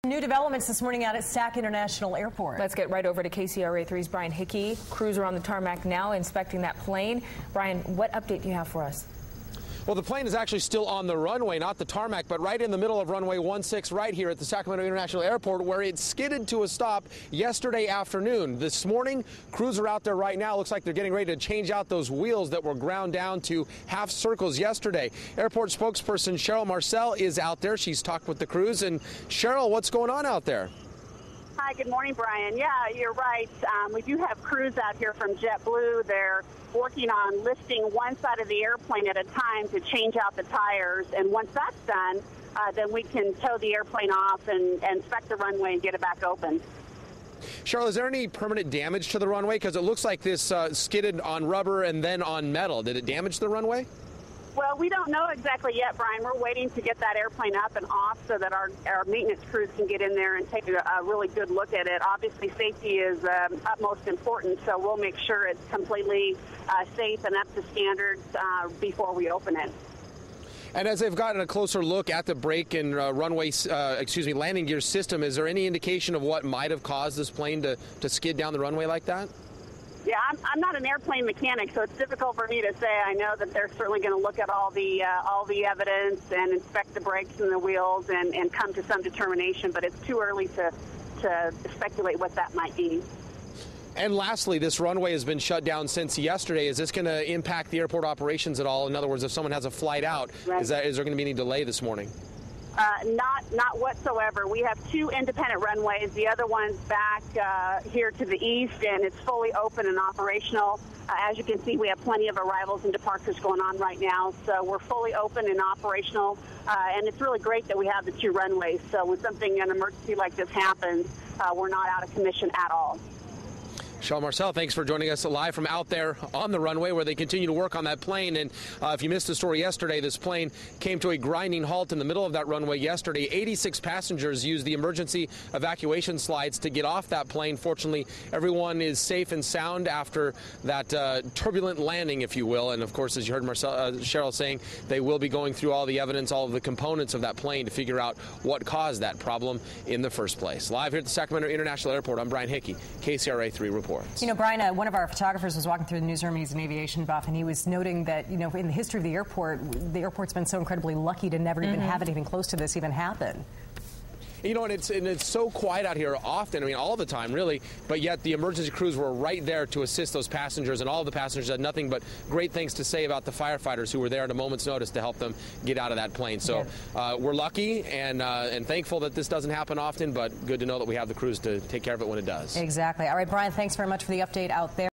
New developments this morning out at Sacramento International Airport. Let's get right over to KCRA 3's Brian Hickey. Crews are on the tarmac now inspecting that plane. Brian, what update do you have for us? Well, the plane is actually still on the runway, not the tarmac, but right in the middle of runway 16 right here at the Sacramento International Airport, where it skidded to a stop yesterday afternoon. This morning, crews are out there right now. Looks like they're getting ready to change out those wheels that were ground down to half circles yesterday. Airport spokesperson Cheryl Marcel is out there. She's talked with the crews. And Cheryl, what's going on out there? Hi, good morning, Brian. Yeah, you're right. We do have crews out here from JetBlue. They're working on lifting one side of the airplane at a time to change out the tires. And once that's done, then we can tow the airplane off and inspect the runway and get it back open. Cheryl, is there any permanent damage to the runway? Because it looks like this skidded on rubber and then on metal. Did it damage the runway? Well, we don't know exactly yet, Brian. We're waiting to get that airplane up and off so that our maintenance crews can get in there and take a really good look at it. Obviously, safety is utmost important, so we'll make sure it's completely safe and up to standards before we open it. And as they've gotten a closer look at the brake and landing gear system, is there any indication of what might have caused this plane to skid down the runway like that? Yeah, I'm not an airplane mechanic, so it's difficult for me to say. I know that they're certainly going to look at all the evidence and inspect the brakes and the wheels and come to some determination, but it's too early to speculate what that might be. And lastly, this runway has been shut down since yesterday. Is this going to impact the airport operations at all? In other words, if someone has a flight out, right, is there going to be any delay this morning? Not whatsoever. We have two independent runways. The other one's back here to the east, and it's fully open and operational. As you can see, we have plenty of arrivals and departures going on right now, so we're fully open and operational. And it's really great that we have the two runways. So when an emergency like this happens, we're not out of commission at all. Cheryl Marcel, thanks for joining us live from out there on the runway where they continue to work on that plane. And if you missed the story yesterday, this plane came to a grinding halt in the middle of that runway yesterday. 86 passengers used the emergency evacuation slides to get off that plane. Fortunately, everyone is safe and sound after that turbulent landing, if you will. And of course, as you heard Cheryl saying, they will be going through all the evidence, all of the components of that plane to figure out what caused that problem in the first place. Live here at the Sacramento International Airport, I'm Brian Hickey, KCRA 3 Report. You know, Brian, one of our photographers was walking through the newsroom. He's an aviation buff, and he was noting that, you know, in the history of the airport's been so incredibly lucky to never even have anything close to this even happen. You know, and it's so quiet out here often, I mean, all the time, really, but yet the emergency crews were right there to assist those passengers, and all of the passengers had nothing but great things to say about the firefighters who were there at a moment's notice to help them get out of that plane. So we're lucky and thankful that this doesn't happen often, but good to know that we have the crews to take care of it when it does. Exactly. All right, Brian, thanks very much for the update out there.